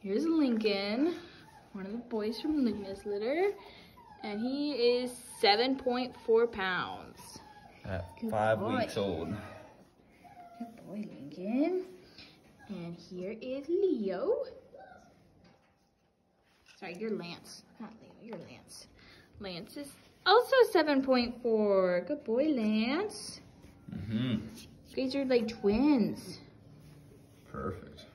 Here's Lincoln, one of the boys from Luna's litter, and he is 7.4 pounds. At Good 5 boy. weeks old. Good boy, Lincoln. And here is Leo. Sorry, you're Lance, not Leo, you're Lance. Lance is also 7.4. Good boy, Lance. Mm-hmm. You guys are like twins. Perfect.